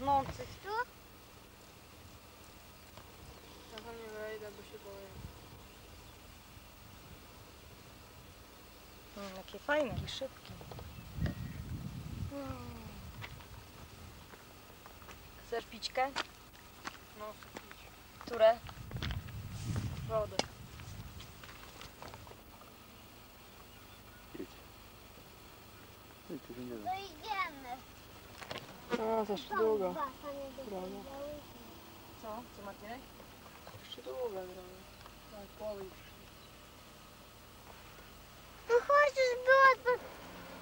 pachnących tu. Ja tam nie wejdę, bo się boję. Jakie fajne i szybkie. Chcesz pićkę? No, chcę pić. Które? Wodę. No idziemy. A, to jeszcze długo. Droga. Co? Co Maciek? Jeszcze długa droga. Tak, połowy już. No chociaż było to...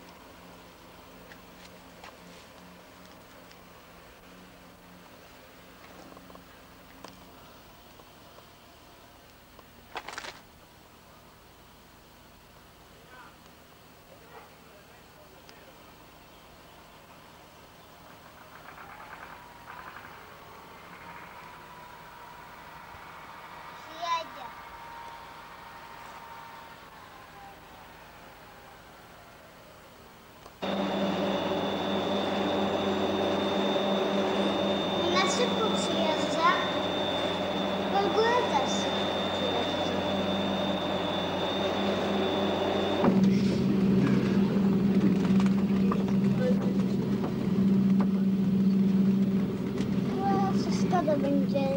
Szybko przyjeżdża, w ogóle też przyjeżdża. Szkoda będzie.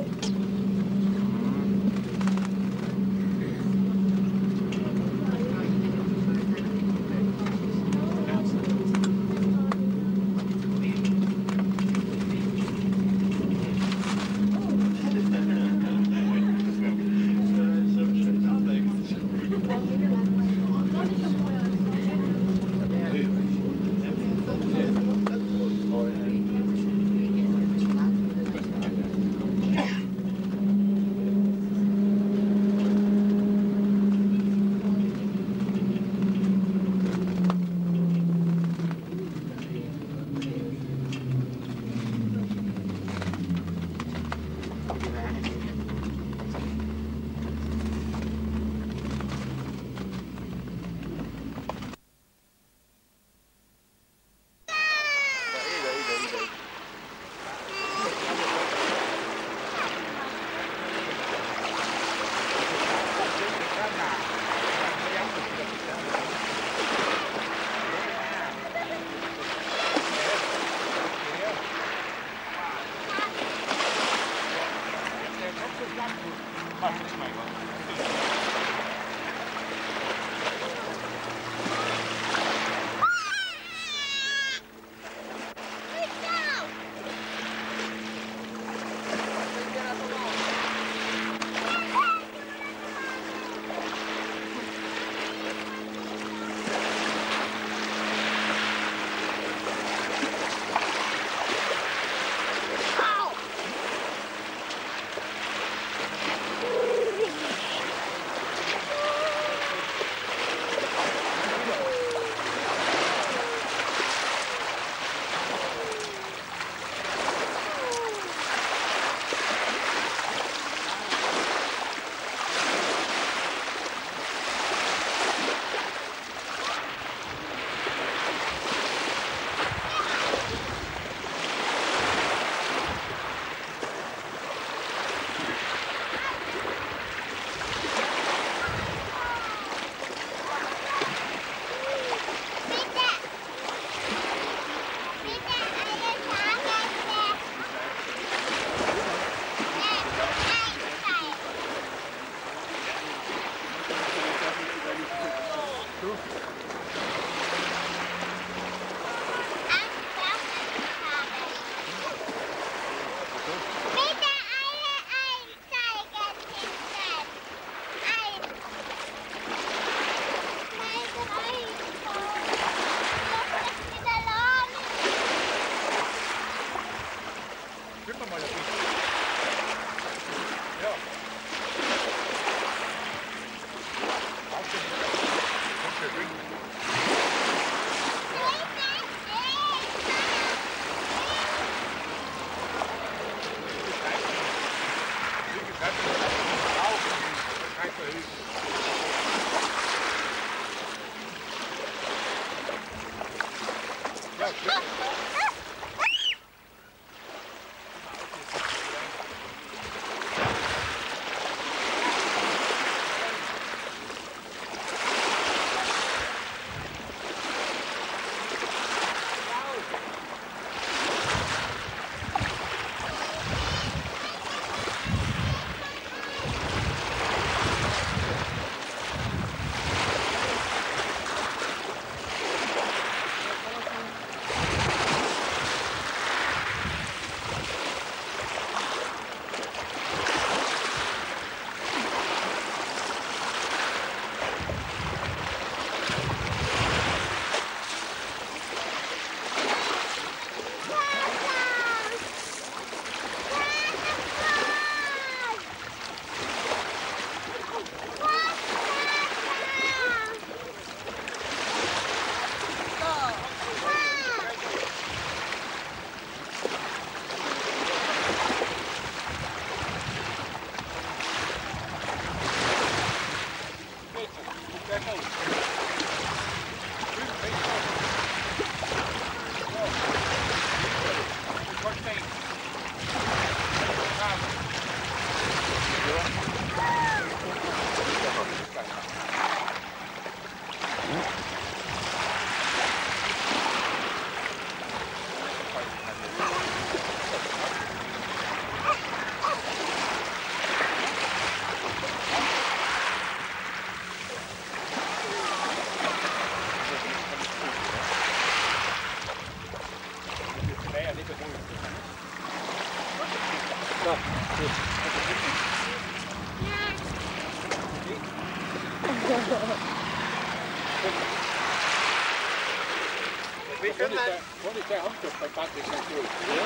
Hvor er det håndkøbt på faktisk en tur?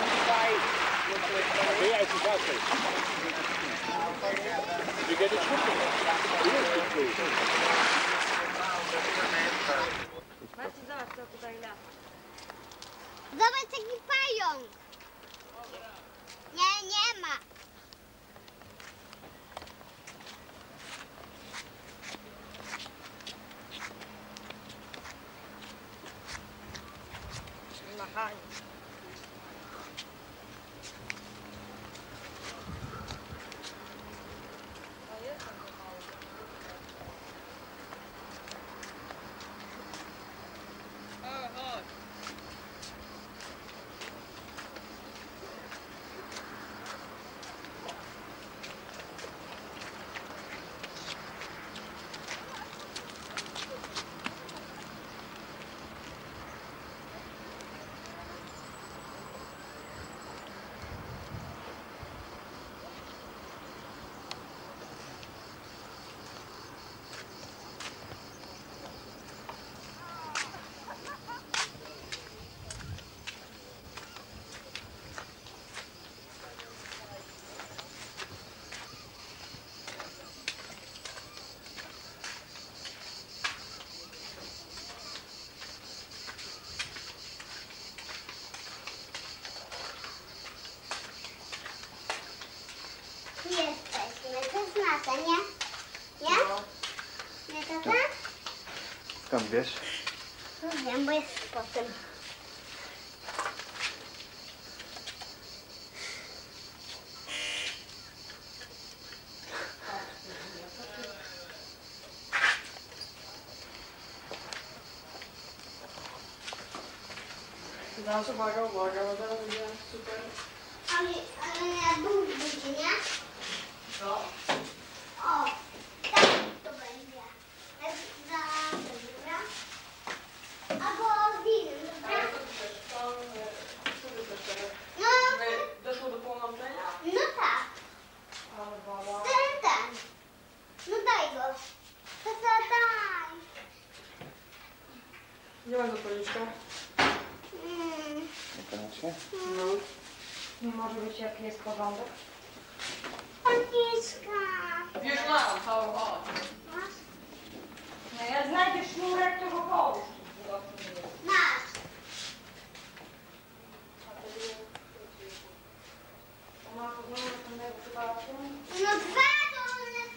Det er altså bare det. Vi kan det trykke. Marcin, zobacz co tutaj lata. Zobacz jaki pająk. Nie, nie ma. Machanie. Jesteśmy, to jest nasze, nie? Nie? Nie to tak? Skąd wiesz? No wiem, bo jest po tym. Teraz uwaga, uwaga, bo teraz będzie super. Ale na dół będzie, nie? No. O, tak to będzie. Za dobra. Albo winny, dobra? No, Doszło do połączenia? no tak. Ale baba. Ten. No daj go. To daj. Nie ma zapalniczka. Niekoniecznie. No. Nie może być jaki jest porządek. Paniczka. Już mam, halo, halo. Masz? No jak znajdziesz sznurek, to go połóż. Masz. Ma to znowu następnego przypadku. No dwa to one...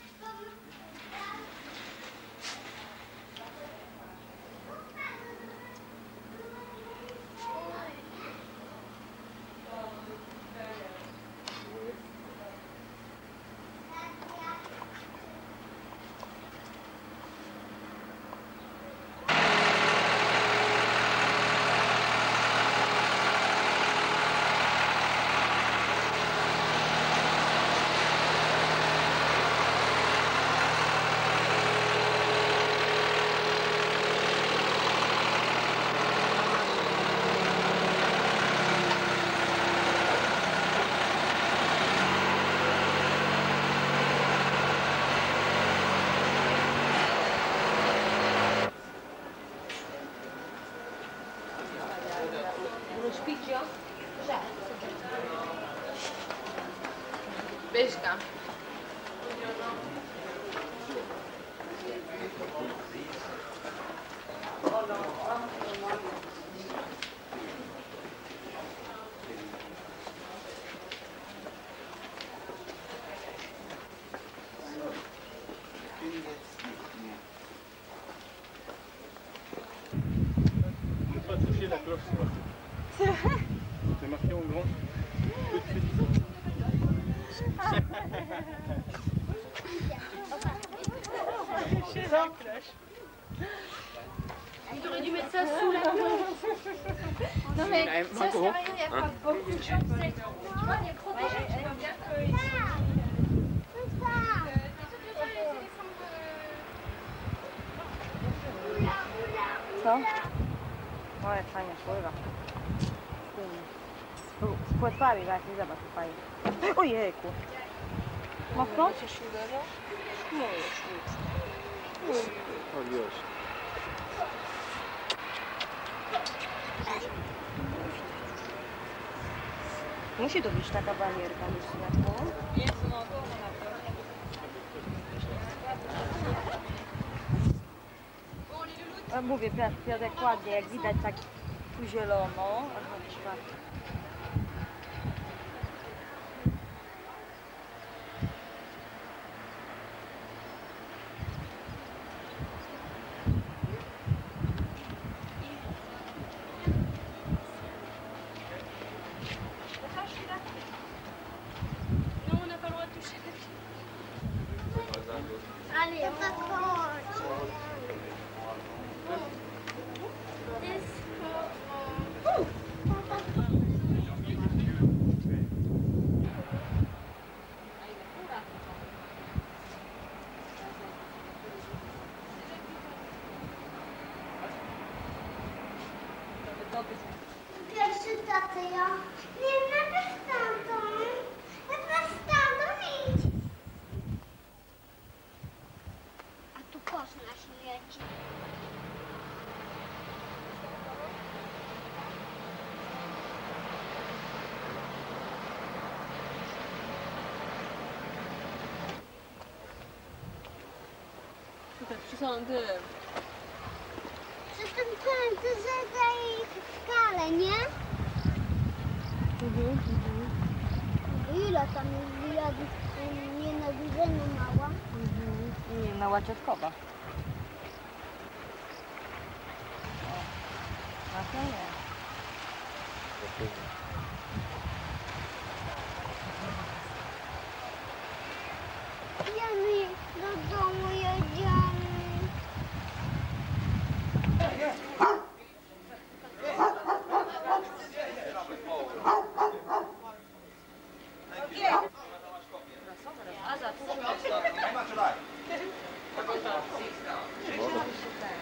Rozpicio. Żart. Byśka. Pas toucher la cloche. C'est marqué en grand. Tu aurais dû mettre ça sous la planche. Non mais ça sert à rien, il n'y a pas beaucoup de choses. Tu vois, les protégés, tu vois bien que... Co? Ale fajnie pływa. Spływali, właśnie, zobacz, fajnie. Ojejku. Mocno? Cię się uderza? No już. O, już. Musi to być taka barierka, myślę, no. Jest, no to na pewno. Mówię, Piotrek ładnie, jak widać tak tu zielono. Aha, trzeba. Ale to chodź. Pierwszy taty, ja nie będę stamtąd. Ja będę stamtąd iść. A tu kosz nasz leci. Tutaj przysadam dym. Przez ten pęd zadaje ich w skalę, nie? Ile tam jest wyjadów? Nie na duże, na mała. Nie, mała ciotkowa. Na to nie. Idziemy do domu, jedziemy.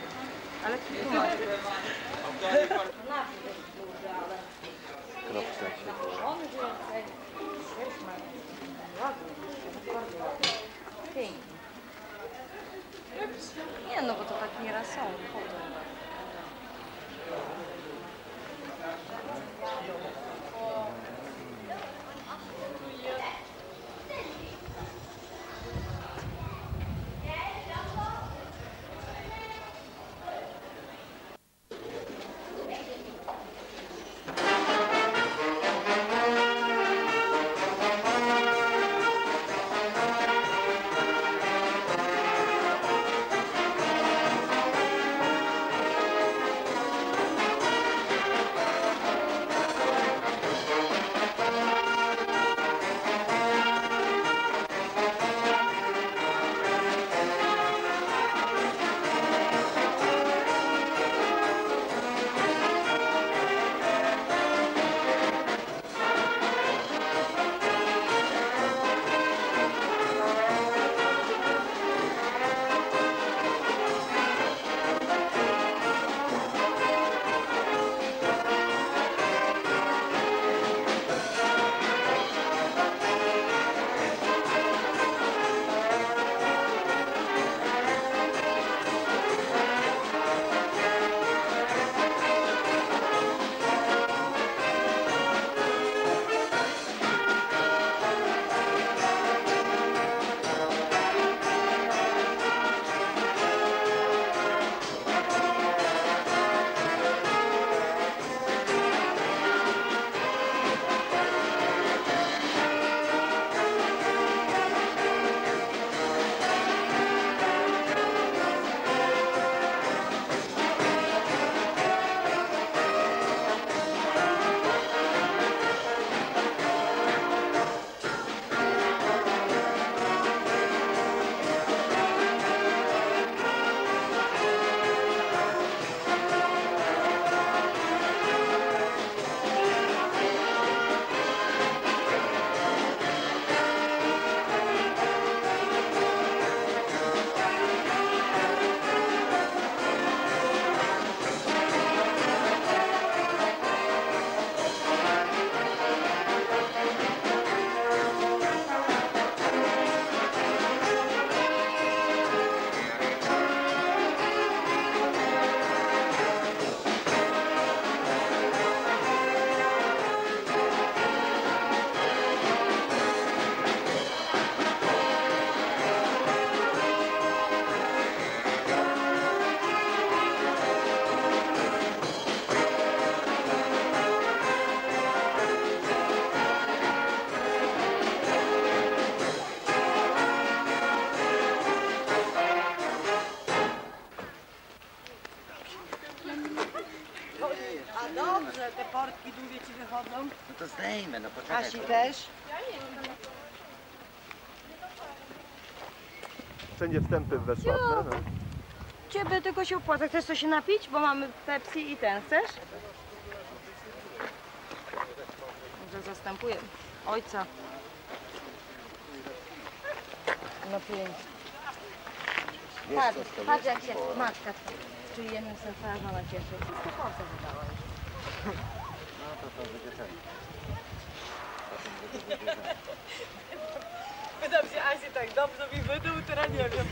Ale tu masz. Kropce. portki długie ci wychodzą. No to zdejmę, no poczekaj. Asi też. Wszędzie wstępy bezpłatne, no. Ciebie tylko się opłaca. Chcesz coś się napić? Bo mamy Pepsi i ten. Chcesz? Może zastępuję ojca. No pięknie. Patrz, patrz jak się matka, czyli jednym snem twoja żona cieszy. Wszystko Polsce wydała już. No to będzie ten. Wydam się Asi tak dobrze mi wydał, teraz nie wiem.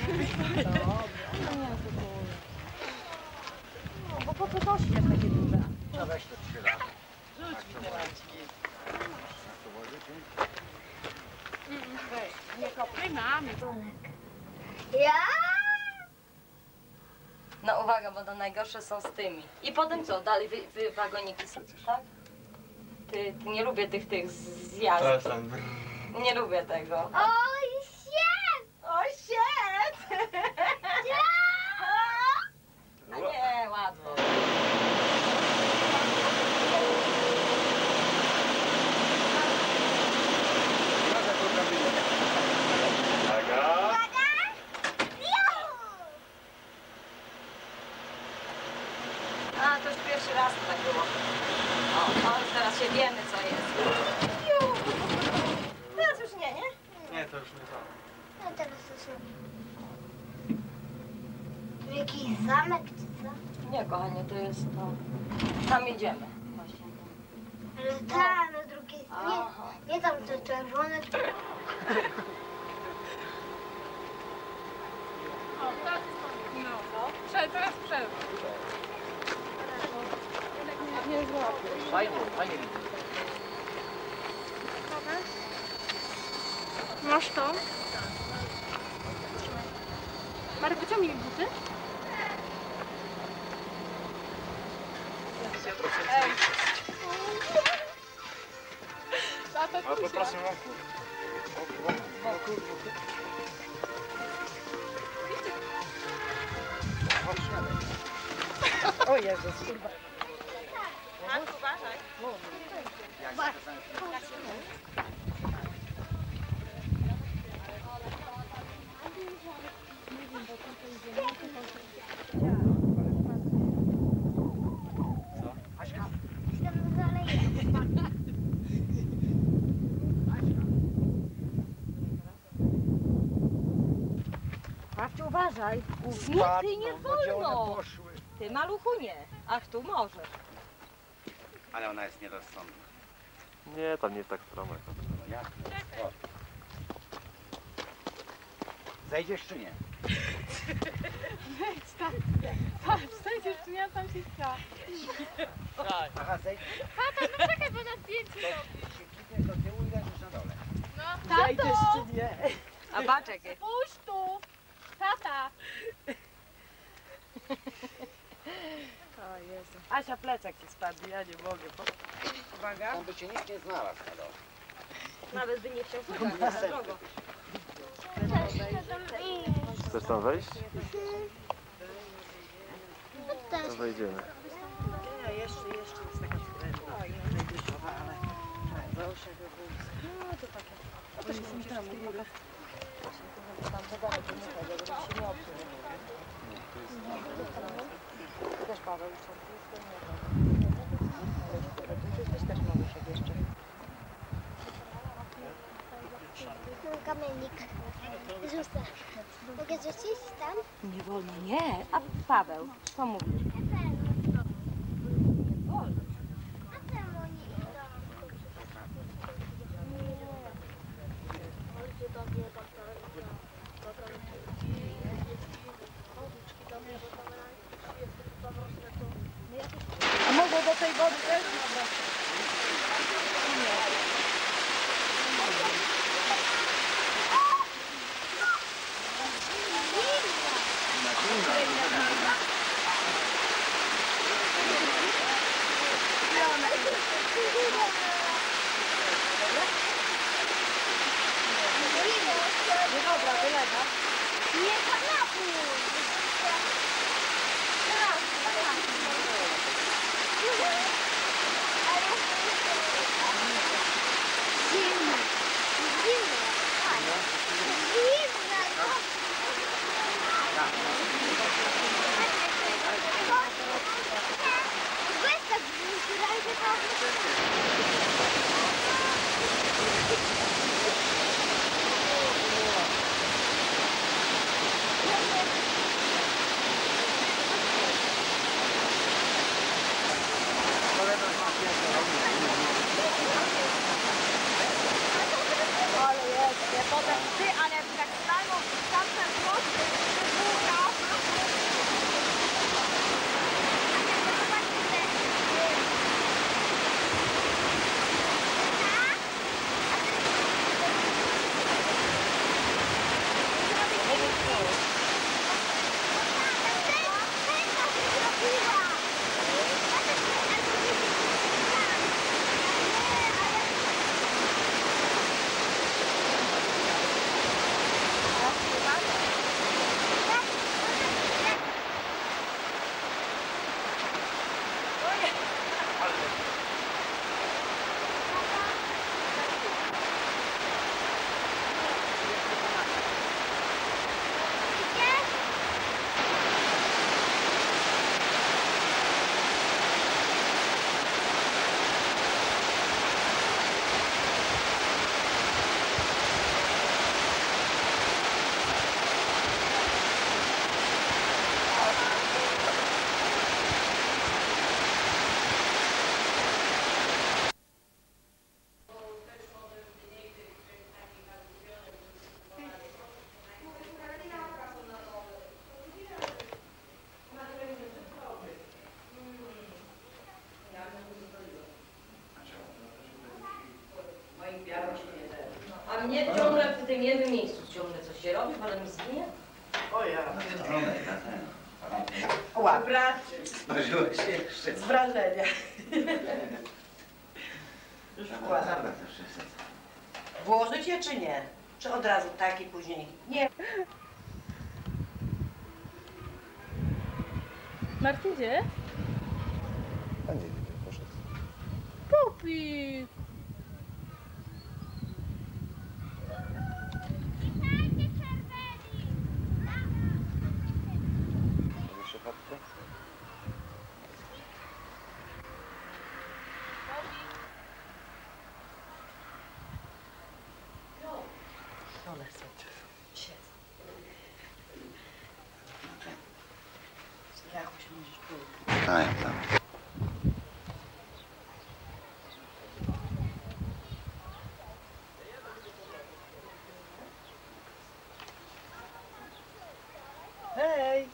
No bo po co nosić jak takie duże? No weź to 3 lata. Rzuć mi te laczki. Nie kopnij mamy. Ja? No uwaga, bo to najgorsze są z tymi. I potem co? Dalej wy wagoniki są, tak? Ty nie lubię tych zjazdów. Nie lubię tego. Oj, shit! O shit! A nie, łatwo. A, to już pierwszy raz tak było. O, już teraz się wiemy, co jest. Teraz już nie, nie? Nie, to już nie to. No teraz to są... Jakiś zamek czy co? Nie, kochanie, to jest to. Tam idziemy. Właśnie. Ale tam, na drugiej stronie. Aha. Nie tam to czerwone. Fajnie, fajnie widzę. Masz to? Marek, wyciągnij mi buty. A poproszę O Jezus, kurwa. Tam zaleje. Babciu, uważaj. Nie, ty nie wolno. Ty, maluchu, nie. Ach, tu możesz. Ale ona jest nierozsądna. Nie, tam nie jest tak stromek. No jak? O. Zejdziesz czy nie? Wstępnie, czy ja tam się chce. Aha, zejdziesz. Czekaj, bo na zdjęciu Klikniesz do tyłu i leżysz na dole. Zejdziesz czy nie? A patrz jakie. Puść tu! Tata! O Jezu. Asia, plecak ci spadł, ja nie mogę. Uwaga. Tam by cię nikt nie znalazł na dole. Nawet by nie chciał słuchać, na drogo. Chcesz tam wejść? To wejdziemy. Nie, jeszcze jest taka skrętna. Najdłuższowa, ale zawsze go było. No to takie. No to się tam w ogóle. Tam zagadać nie chodzi, żeby się nie obsuł. Też Paweł już tam jest, też maluszek jeszcze. Kamiennik. Rzucę. Mogę rzucić tam? Nie wolno, nie. A Paweł, co mówisz? A czemu nie idą? A mogę do tej wody też? Dobra, wylewa. Nie, kanapy! Ale A mnie ciągle w tym jednym miejscu ciągle coś się robi, ale mi zginie. O ja. Porządek na ten. Ładnie. Zdarzyło się jeszcze. Z wrażenia. Już wkładam. Włożyć je czy nie? Czy od razu tak i później? Nie. Martin, gdzie? A nie, poszedł. Pupi! Jeszcze chatkę? One są. Siedzą. Jakoś możesz pójść. Tak, tak. Hej!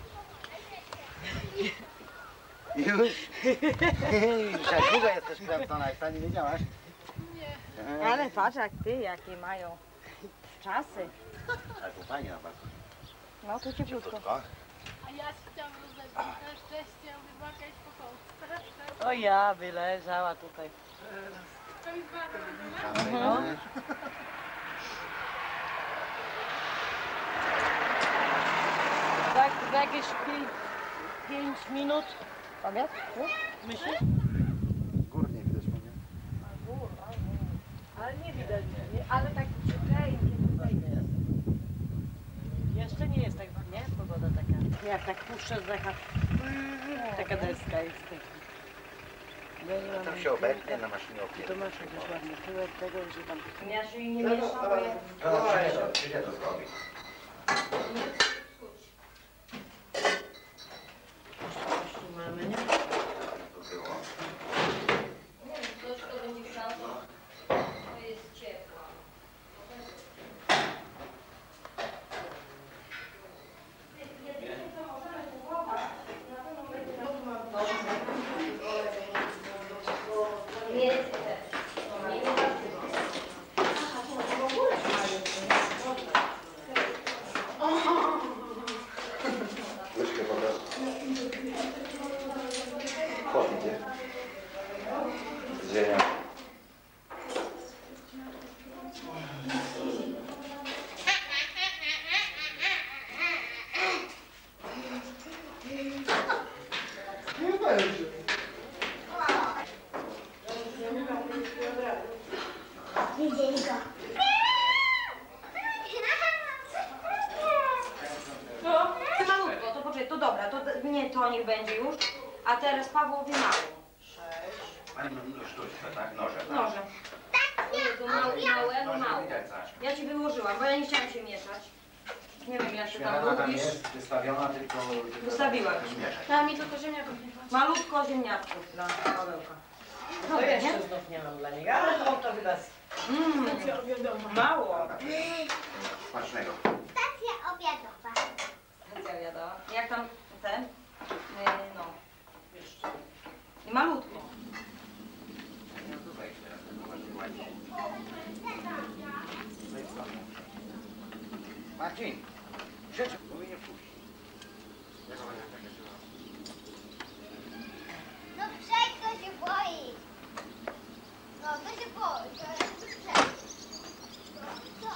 Już? Już jak długo jesteś kręcona, jak ta nie wiedziałaś? Nie. Ale patrz jak ty, jakie mają czasy. Ale to fajnie na bardzo. No tu cieplutko. Krótko. A ja się chciałam rozebrać, na szczęście wybakać po kołce. O ja by leżała tutaj. To jest bardzo Tam No. wejdziemy. Tak, za jakieś 5 minut. Obiad? Myślisz? Gór nie widać mnie. Ale nie widać, nie? Ale tak przykrętnie tutaj jest. Jeszcze nie jest tak, nie? Pogoda taka. Jak tak puszczę z decha, taka deska jest. Tam się obetnie na maszynie To opieki. masz jakieś ładny tyłek tego, że tam... Ja się nie mieszam, bo ja... To przyjdzie to zrobi. Coś tu mamy, nie? To było. Nie wiem, coś to będzie szansa. To jest ciepło. Nie, Łyżkę wodę. Chłodnie. Z ziemia. Widzieli go. malutko, to poczekaj, to dobra, to nie to niech będzie już. A teraz Pawłowi mało. Pani no sztuczne, tak? Noże. tak? Noże. To małe, no Noże mało. widać zawsze. Ja ci wyłożyłam, bo ja nie chciałam się mieszać. Nie wiem jak ty tam Śmietana tam lubisz. jest wystawiona, tylko... Wystawiłaś. Zmieszać. Dała mi tylko ziemniaków nie chodzi. Malutko ziemniaczków dla Pawełka. To Dobra, jeszcze nie? znów nie mam dla niego, ale to chyba mało. Smacznego. Stacja obiadowa. Ja wiadomo. Jak tam ten? No. I malutko. Ja tu wejść teraz, to bardziej ładnie. Marcin, rzecz, bo mnie nie puści. No przejdź, to się boi. No to się boi, to jest przejdź. Co?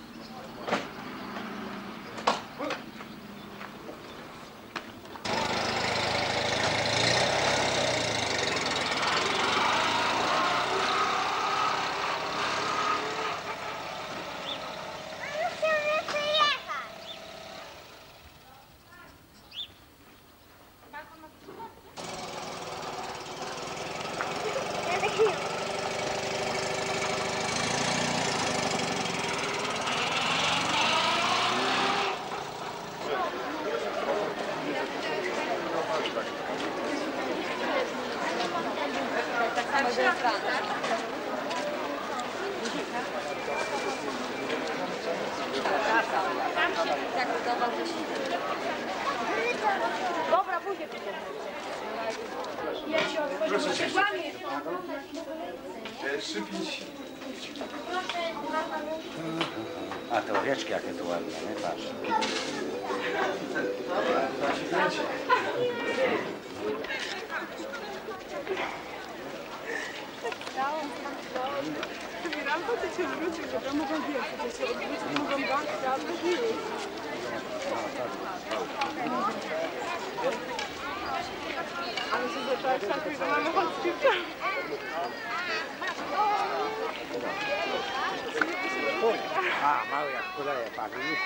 Dobra, pójdzie przecież. Ja się otworzyła, się kłamie. 3-5. A te owieczki jakie tu ładne, nie? Patrz. A, mały jak kuleje, patrz, widzisz?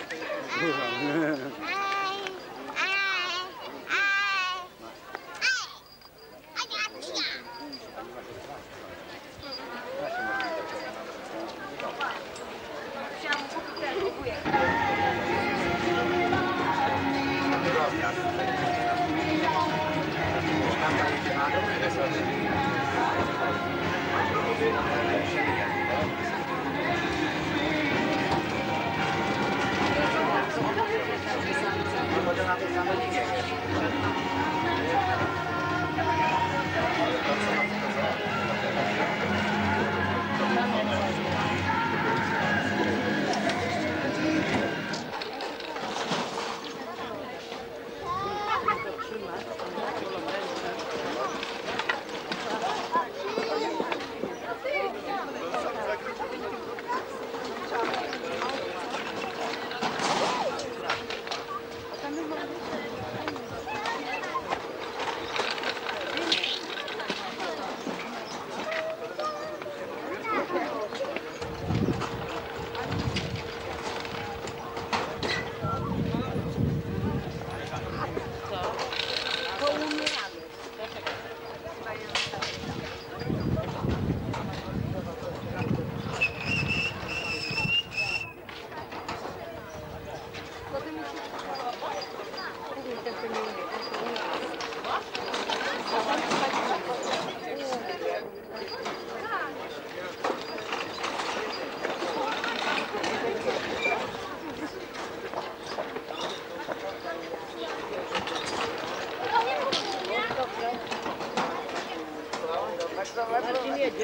Marcin jedzie?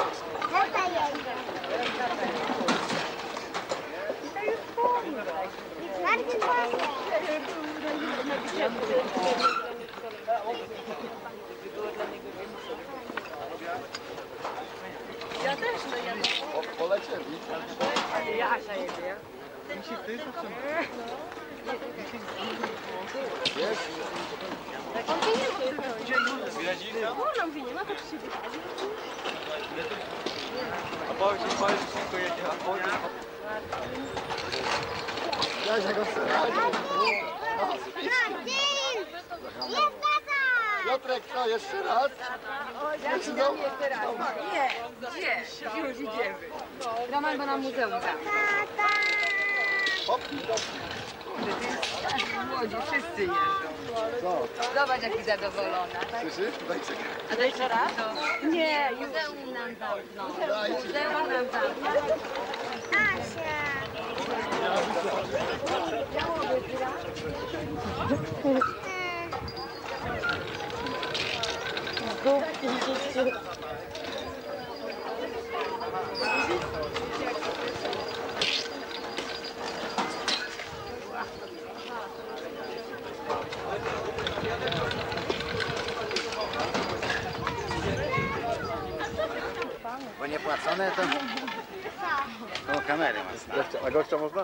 Marcin poszedł. Ja też, no ja Polecieli. ale ja Asia jedzie. Jest? On tu nie ma. On nie ma, to się wydarzy. A powiedz, że szybko jedzie, a potem... Ja się go chcę. Marcin! Jest tata! Piotrek, co, jeszcze raz? Zaczynam? Nie, gdzie? Już idziemy. Roman go na muzeum tam. Tata! Hop. W Łodzi wszyscy jeżdżą. Co? Zobacz jaki zadowolona. Słyszysz? Daj czekaj. A to jeszcze raz? Nie, muzeum nam zamknął. Muzeum nam zamknął. Asia! Bo nie płacone to... To kamery masz. A gościa można?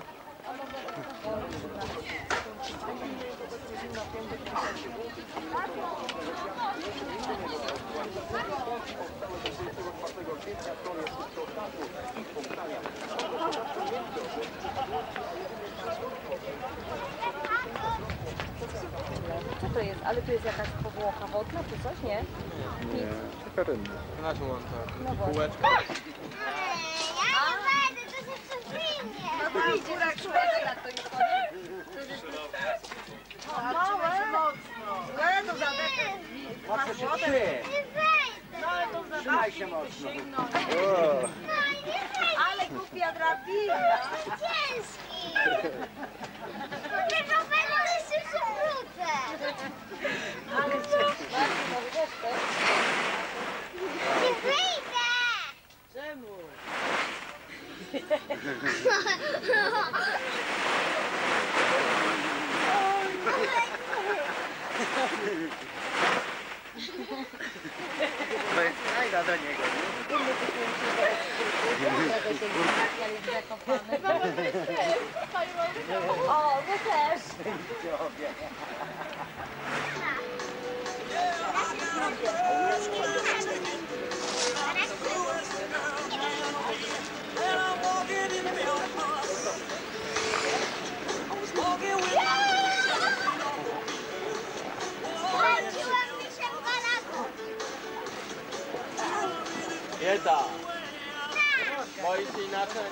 Co to jest? Ale tu jest jakaś powłoka wodna czy coś, nie? Nie, taka rynna. Na czym on tak? No właśnie. Kółeczko. Ja nie będę, to się przesunie! No to idzie na człowieka, to już Mocno się trzy. Nie wejdę! Trzymaj się mocno. O, Ale głupia drabina. Ciężki! Chyba będę jeszcze przewrócę! Nie wyjdę! Czemu? O, my też. Jeda. Boi się inaczej.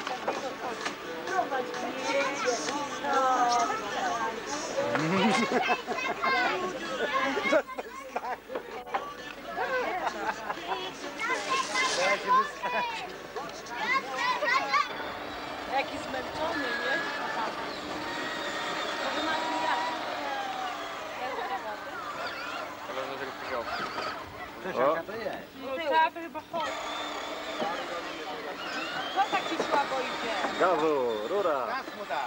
Jaki zmęczony, nie? Może na tym jak? Ale tego przyjął. Jaka to jest? No trzeba by chyba chodzić. Co tak ci słabo idzie? Gazu, rura. Raz mu da.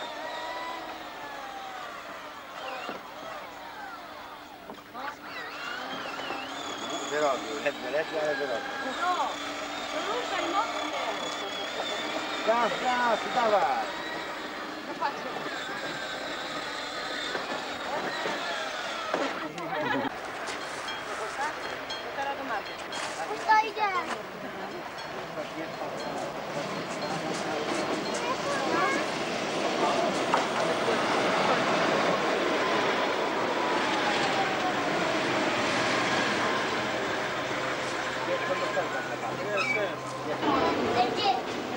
Wyrobił, ledwie, ale wyrobił. No, ruszaj mocno. Gaz, gaz, dawaj. Teraz do Marty. To idzie. Gdzie?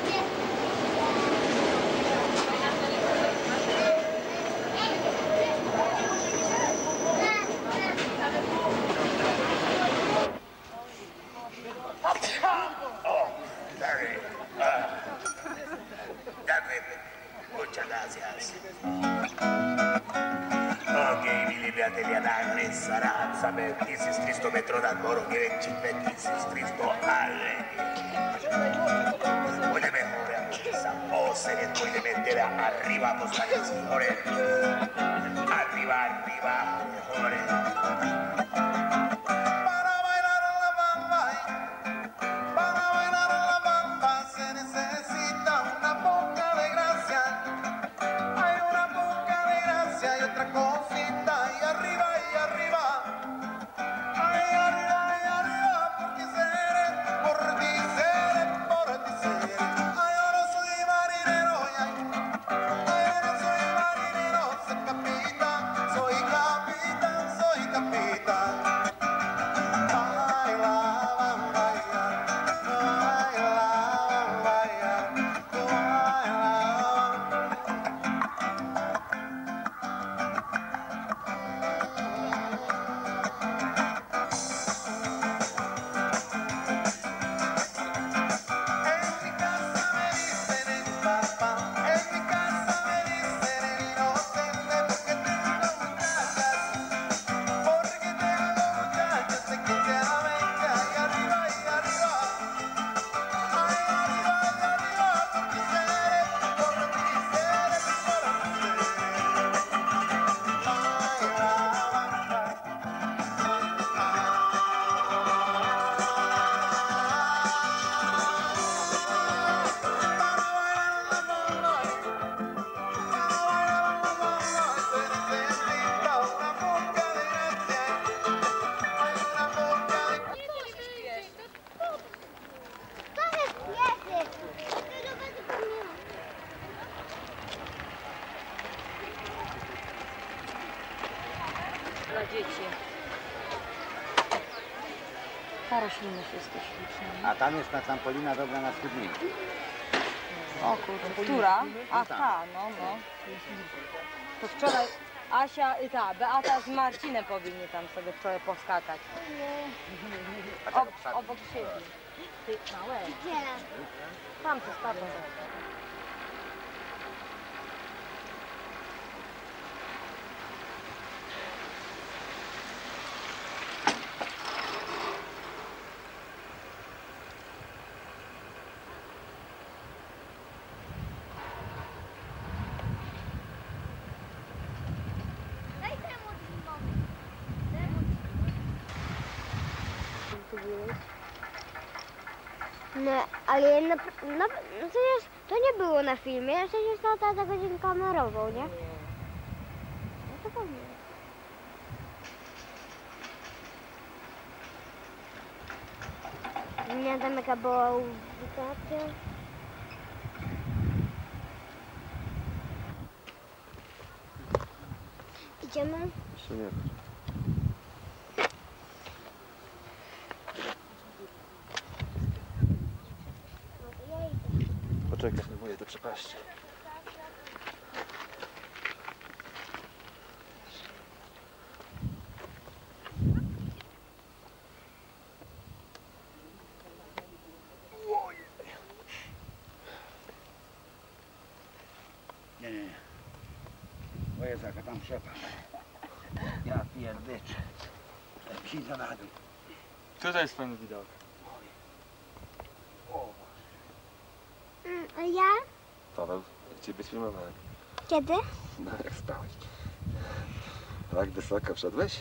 Muchas gracias. Ok, milimetri ad saranza per Isis Cristo metro da moro che vecchime Isis Cristo alle. Voglio mettere questa pose che voglio mettere arriva postare signore. Arriva, signore. Dla dzieci. Ta roślinność jest też śliczna. A tam jest ta trampolina dobra na studniku. O kurde, która? A ta, no. To wczoraj Asia i Beata z Marcinem powinni tam sobie wczoraj poskakać. Obok siebie. Ty małe. Gdzie? Tam to z tatą. Daj temu zimowi. Tu byłeś? No, ale no przecież to nie było na filmie, przecież to tata godzin kamerował, nie? No to pewnie. Nie wiem jaka była ubikacja. Idziemy? Jeszcze nie. No to ja idę. Poczekaj, spróbuję to przepaść. Nie, nie, nie. O Jezu, jaka tam przepaść. Ja pierdyczę. Siedzę na dół. Tutaj jest fajny widok. A ja? Paweł, jak ciebie filmowałem. Kiedy? No, jak spałeś. Tak wysoko wszedłeś?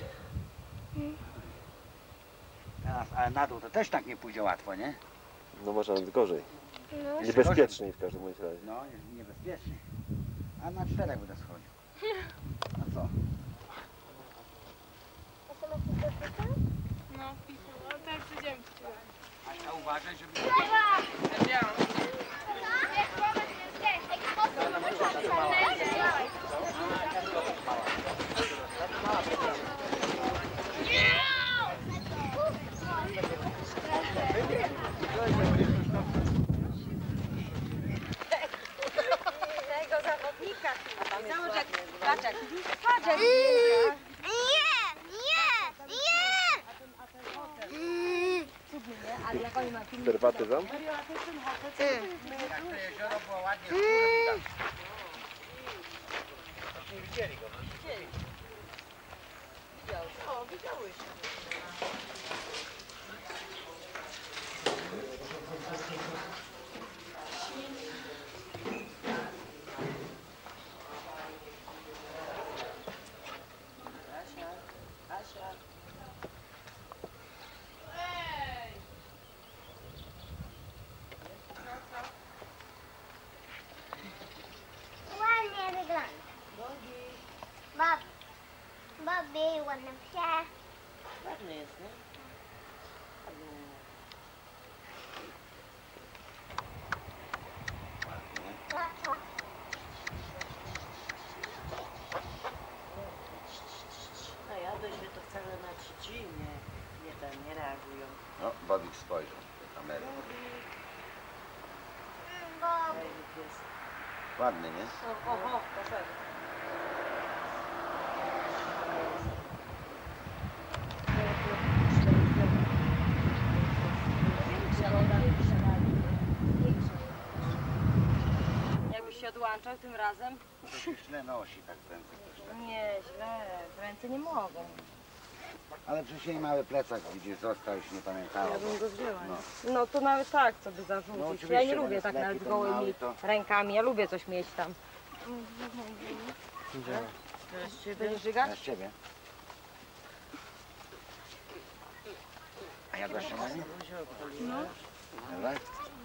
Ale na dół to też tak nie pójdzie łatwo, nie? No może nawet gorzej. No. Niebezpieczniej w każdym bądź razie. No, niebezpiecznie. A na 4 będę schodził. A co? No, pisał, ale tak przyjdziemy. A uważaj, żeby... Tego zawodnika. Zobacz jak, patrz jak, patrz jak. Cudny, nie? Ale jak oni mają film. Derwatyzm? Jak to jezioro było ładnie, z góry widać. Nie widzieli go. O, widziałeś. Ładnie wygląda. Bobby, ładne psie. Ładny jest, nie? A ja dość, że to wcale na dzieci nie reagują. No, Bobik spojrzał do kamery. Fajny pies. Ładny, nie? Oho, poszedł. Jakbyś się odłączał tym razem? To się źle nosi tak ręce też tak. Nie, źle. Ręce nie mogą. Ale przecież jej mały plecak, widzisz, został, już nie pamiętała. Ja bym go wzięła. No. No to nawet tak sobie No, zarzucić. oczywiście, Ja nie bo lubię jest tak lepiej nawet ten gołymi mały, to- rękami. Ja lubię coś mieć tam. Będziesz żygać? Ja z ciebie. A jadłaś śniadanie? No. Dobra?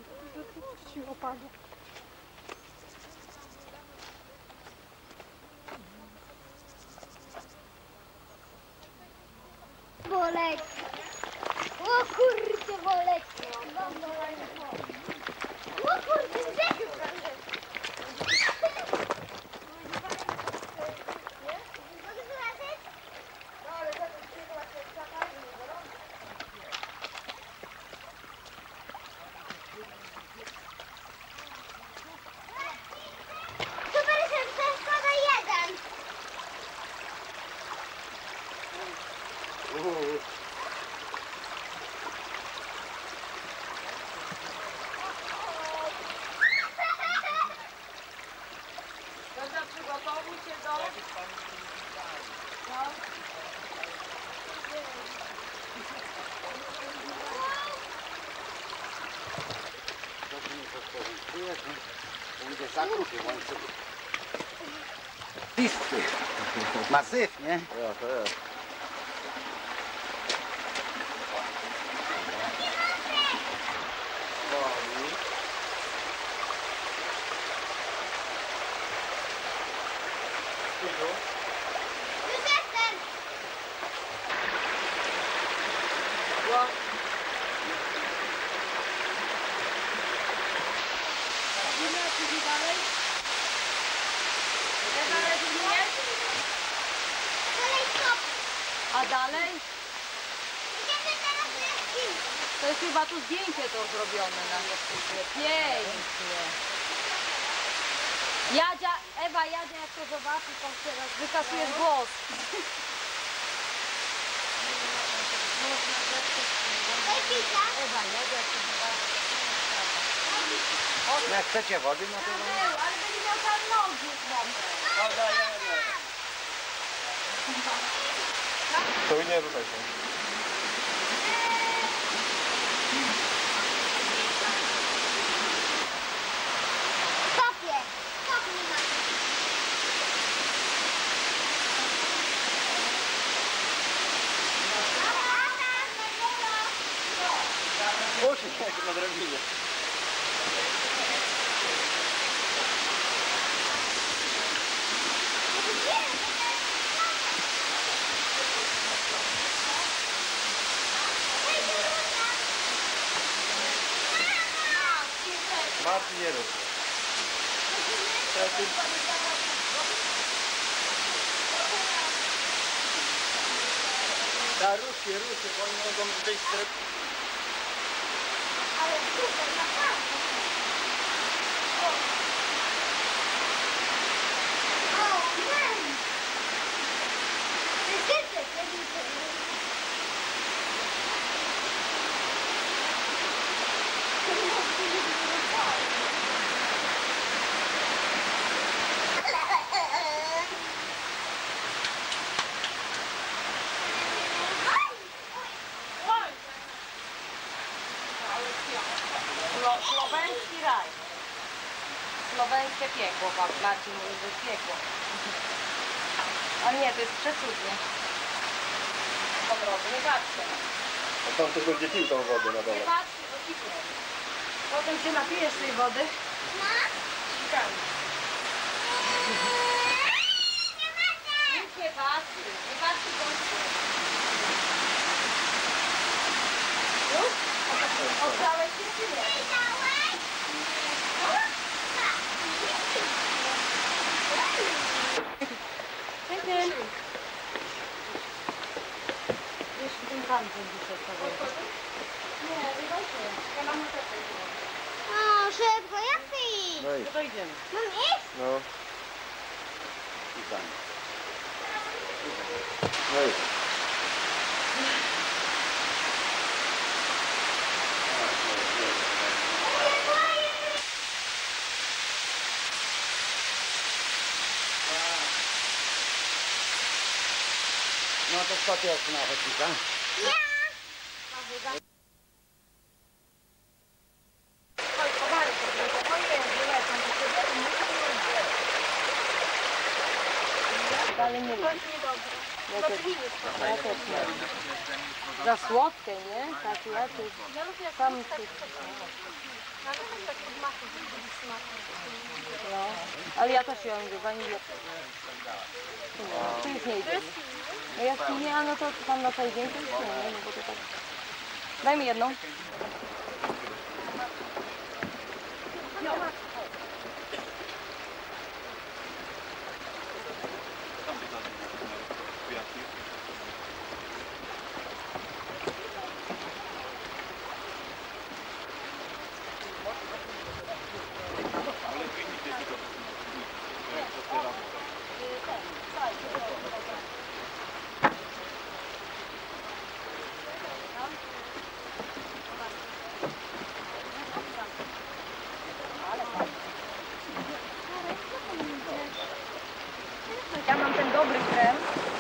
Boleć. O kurde, boleć. O kurde, zdechł prawie. Mogę zobaczyć? Super, że przeszkoda jeden. Zosia, przygotowuj się do... To się nie podporządkujesz, nie? To będzie za krótki, bo on sobie... Pisty. Masyw, nie? Ja, to jest. O, później dalej? Dalej nie? Dalej stop. A dalej? Idziemy teraz na film. To jest chyba tu zdjęcie to zrobione na nieszczęście. Pięknie. Jadzia, Ewa, Jadzia, jak to zobaczy, to teraz wykasujesz głos. Daj pizza. Ewa, Jadzia, jak to zobaczy. Jak chcecie wody, no to... Ale będzie miał tam nogi mokre. To nie ruszaj się. Kopie. Kopnij ma. Usiądź jak na drabinie. Martin, nie rób. Da, ruszcie, bo oni mogą wyjść z drabinie. Ale super, naprawdę. O, man. Słoweński raj. Słoweńskie piekło, Marcin mówi, że jest piekło. Ale nie, to jest przecudnie. Po drodze, nie patrzcie. A tam też będzie pił tą wodę na Nie dole. patrzcie, bo ciśnie. Potem się napijesz tej wody. Sikami. Nic nie patrzy, nie patrzy gościu. Już? Oddałeś się czy nie? Dziękuję. Jeszcze ten pan będzie się sobie. Nie, wyjdźcie. Ja mam na O, szybko, jak ty iść? No i, to idziemy. Mam iść? no. I tam. No i. No to kto pierwszy na ochotnika? Ale nie lubię. Ja też nie. Za słodkie, nie? Tak, ja też. Sam no, ale ja też ją lubię, wanilię. To już nie idzie. No jak nie, no to tam na cały dzień to już nie, no bo to tak. Daj mi jedną. Ja mam ten dobry krem.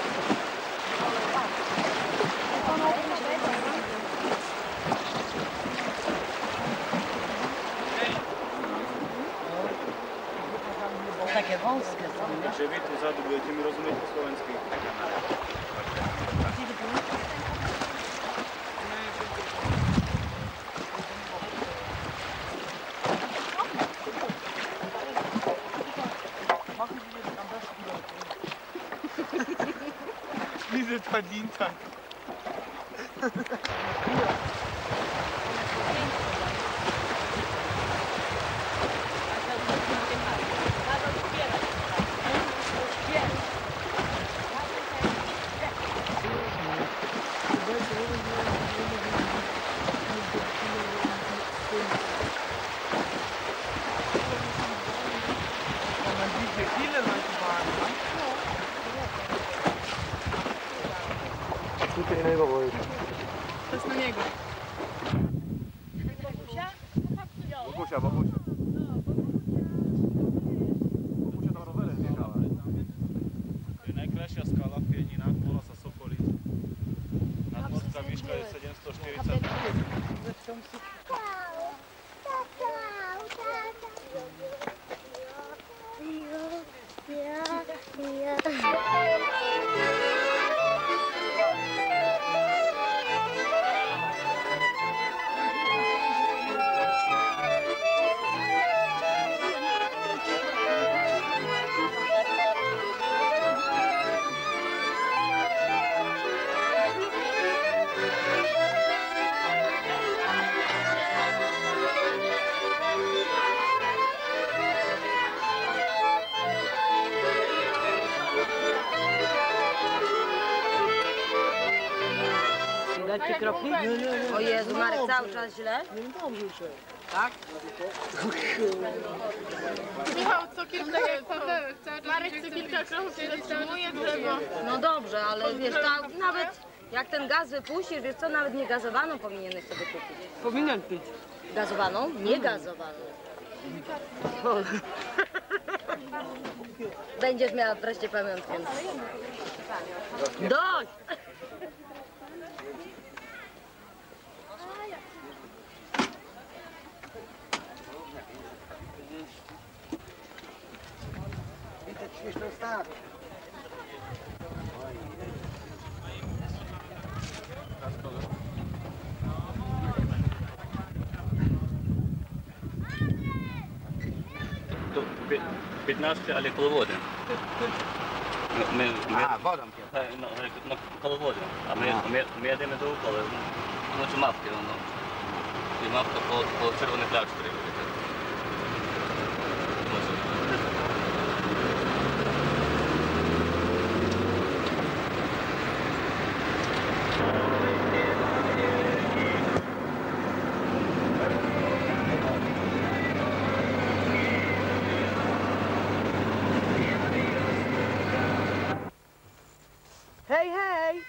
Takie wąskie są, nie? Że wy tu zadu będziemy rozumieć po słowensku. Widzę padlinta. Bobusia. Bobusia tam rowerem biegała. Najkraśja skala w Pieninach, Polosa Sopolit. Nadmorska Miszka jest 740. Dać ci kropli? O Jezu, Marek cały czas źle? Tak? Michał, co kilka Marek co kilka kroków się zatrzymuje, trzeba. No dobrze, ale wiesz, nawet jak ten gaz wypuścisz, wiesz co, nawet nie gazowaną powinieneś sobie kupić. Powinien pić. Gazowaną? Nie gazowaną. Będziesz miała wreszcie pamiątkę. Dość! Widzę śmieszną stawę. To 15, ale kolowody. A, wodą pierdolę. No, kolowody. A my jedziemy do Ukoły. Znaczy mapkę, no. I mapka po czerwony plac, który wiecie. Hej, hej!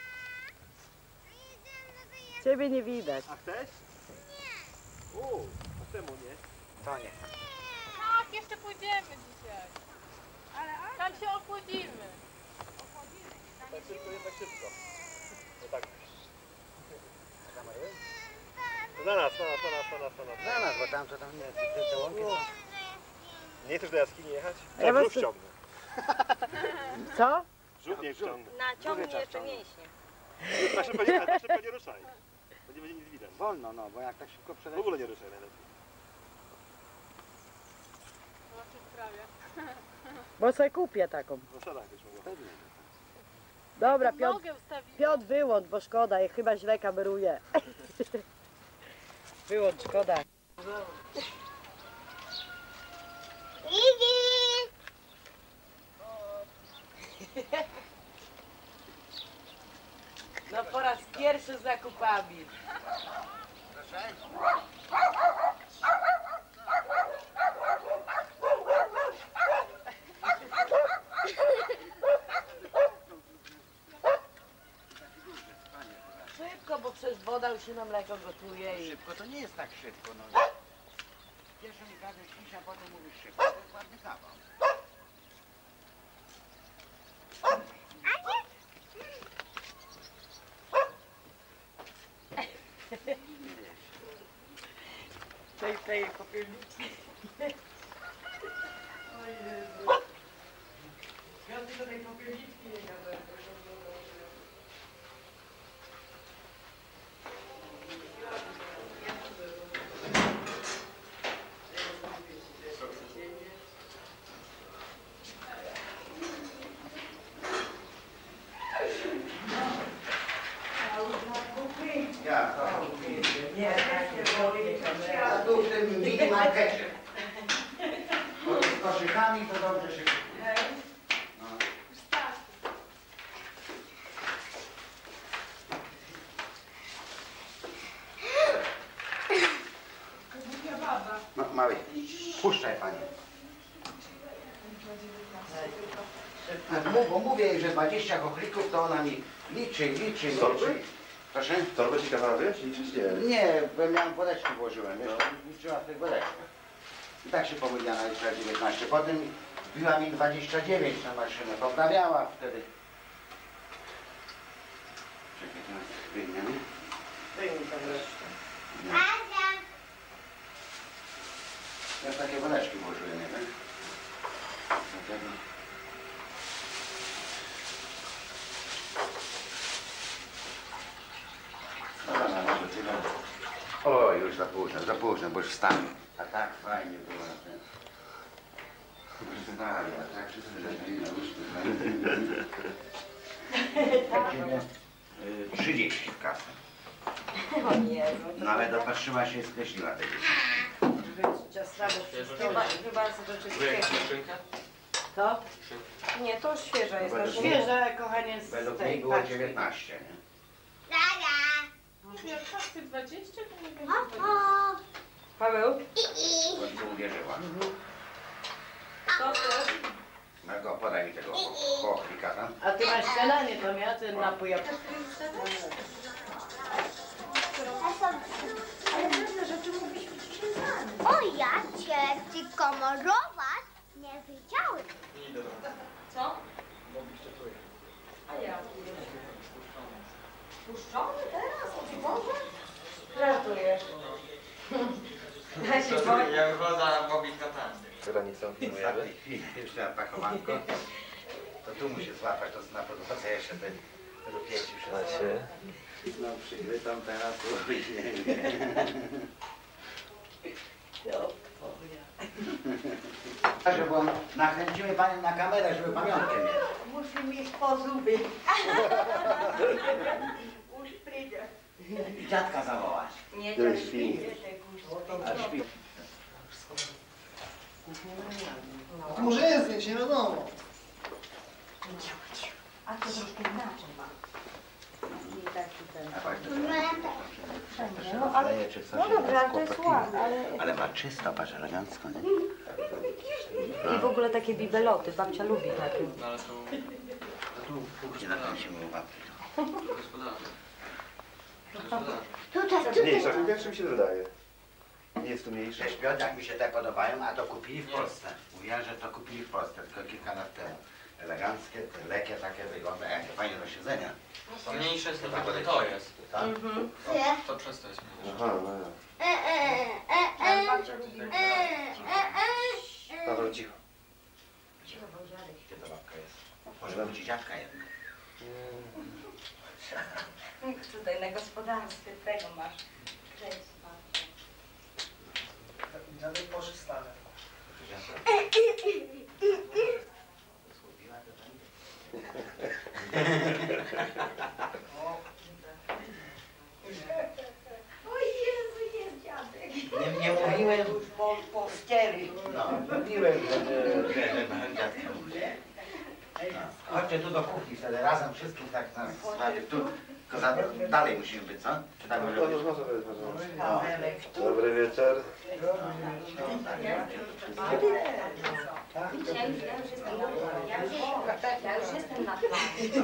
Ciebie nie widać. A chcesz? Nie. A czemu nie? To nie. Tak, jeszcze pójdziemy dzisiaj. Tam się ochłodzimy. Tak szybko, nie tak szybko. No tak. Na nas. Za nas, bo tam to tam nie, te łąki są. Nie chcesz do jaskini jechać? Ja Ja was- brzuch ściągnę. Co? Brzuch nie ściągnę. Naciągnij jeszcze mięśnie. Na szybko nie ruszaj. Bo nie będzie nic widać. Wolno, no, bo jak tak szybko W przeleci. ogóle nie ruszaj najlepiej. Bo sobie kupię taką. W zasadach też mogę. Pewnie. Dobra, Piotr, Nogę ustawić. Piotr wyłącz, bo szkoda, jak chyba źle kameruje. Wyłącz, szkoda. No po raz pierwszy z zakupami. Szybko, bo przecież woda już się na mleko gotuje i... Szybko to nie jest tak szybko, no. Pierwszy mi każesz iść, a potem mówisz szybko. To jest ładny kawał. Tej popielniczki. O Jezu. Ja tylko tej popielniczki nie gadam. Ja, to Nie, ja tu w tym minimarkecie. Bo z koszykami to dobrze się kupuje. No. No, mały, puszczaj panie. Bo mówię jej, że 20 kochlików to ona mi liczy. Proszę? Torbę ci kazała wyjąć? Liczyć? Nie. Nie, bo miałem woreczki włożyłem, wiesz, liczyła w tych woreczkach. I tak się pomyliła na liczbę 19. Potem wbiła mi 29 na maszynę, poprawiała wtedy. Czekaj, teraz wyjmiemy. Wyjmij tam resztę. Ja takie woreczki włożyłem, nie wiem. Dlatego. Dobra, może tyle. O, już za późno, bo już wstanę. A tak fajnie było na tym. Wstali, a tak wszyscy leżeli na łóżku. Właściwie 30 w kasę. O nie, No ale dopatrzyła się i skreśliła tego. chyba rzeczywiście. To? Nie, to świeża jest. Według Świeże, kochanie, z Według tej niej było paczki. 19, nie? Jak kasy 20, to nie wiem. Paweł? W końcu uwierzyła. Co chcesz? Margo, podaj mi tego chochlika tam. A ty masz śniadanie, to ja ten napój. Ale pewne rzeczy mówisz dzisiaj znane. O, ja cię tylko morować nie wiedziałem. Co? A ja? Puszczony teraz? O Ci Boże? Żartujesz. Ja się boję. Ja wychodzę pobić na tamty. Granicą W ostatniej chwili jeszcze atakowanko. To tu musi złapać, to na podłodze jeszcze te rupieci wszystko. No przygrytam teraz, bo nakręcimy panią na kamerę, żeby pamiątkę mieć. Musi mieć po zuby. Już przyjdzie. I dziadka zawołać. Nie, to śpi. A śpi. To może jest zdjęcie, nie wiadomo. A to troszkę inaczej ma. I taki ten. A pani to Wszędzie, no ale... No dobra, ale to jest ładne, ale... Ale ma czysto, patrz, elegancko, nie? I w ogóle takie bibeloty, babcia lubi takie. No ale to Nie nakręcimy u babci. gospodarze. Mniejsza, większym się wydaje. Nie jest tu mniejsze. Te śpiąt, jak mi się te podobają, a to kupili w Polsce. Mówiła, że to kupili w Polsce, tylko kilka lat temu. Eleganckie, lekkie takie wygląda, jakie fajne do siedzenia. To mniejsze jest tylko to jest. Tak? To przez to jest mniejsze. Aha, no ja. Paweł, cicho. Gdzie to babka jest? Może być dziadka jedna. Tutaj na gospodarstwie tego masz. Cześć, Dziadek poszedł stale. O Jezu, jest dziadek. Nie mówiłem, Już po ściery. no, mówiłem, że dziadka mówię. No. Chodźcie tu do kuchni wtedy razem wszystkich tak na sprawie. Tu, tylko dalej musimy być, co? Czy tak może być? No. Dobry wieczór. Ja już jestem na planie. Ja już jestem na planie.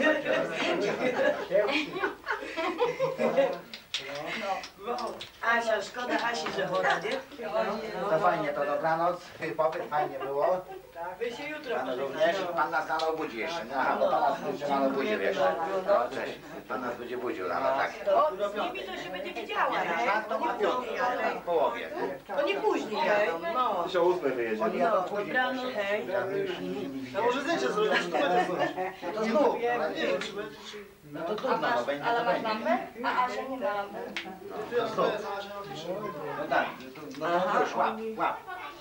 Asia, szkoda Asi, że chora, nie? To fajnie, to dobranoc, popyt fajnie było. Tak, wy się jutro Pan również, pan nas rano obudzi jeszcze. Aha, bo pan nas jeszcze rano budzi, wiesz. No, cześć. Pan nas będzie budził rano, tak. O, z nimi to się będzie widziała, nie? Tak, to ma piątkę, ale w połowie. To nie później jadą, no. Dzisiaj o 8 wyjedzie. Oni jadą później. Dobranoc, hej. A może zdjęcie zrobić? To zrób, ale nie wiem, czy będzie, no to trudno, no będzie, Ale to masz będzie. lampę? A Asia nie ma lampy. No zrób. No tak, no już łap, łap.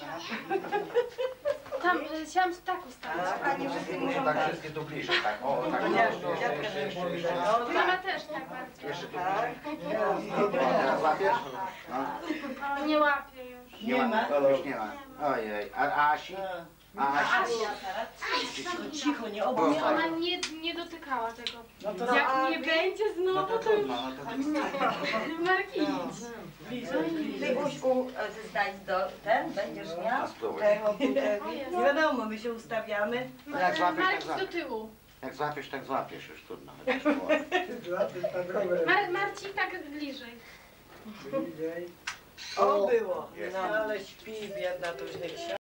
Tam chciałam tak ustawić. Muszę tak wszystkie tu bliżej, tak. O, tak. Jeszcze. Mama też tak bardziej. Jeszcze tu bliżej. Teraz łapiesz? No. Nie łapię już. Nie ma? Już nie ma. Ojej. A Asi? A Asi? Cicho, nie Nie, obudź. ona nie dotykała tego. No to Jak nie będzie No znowu, to to już trudno, no to Marki idź. Ty Guśku, znajdź do ten, będziesz miał? No spróbuj. Nie wiadomo, my się ustawiamy. Jak złapiesz, tak Marek do złapiesz. tyłu. Jak złapiesz, tak złapiesz. Już trudno. Marcin tak bliżej. O, było. Jest. No ale śpi, biedna, to już nie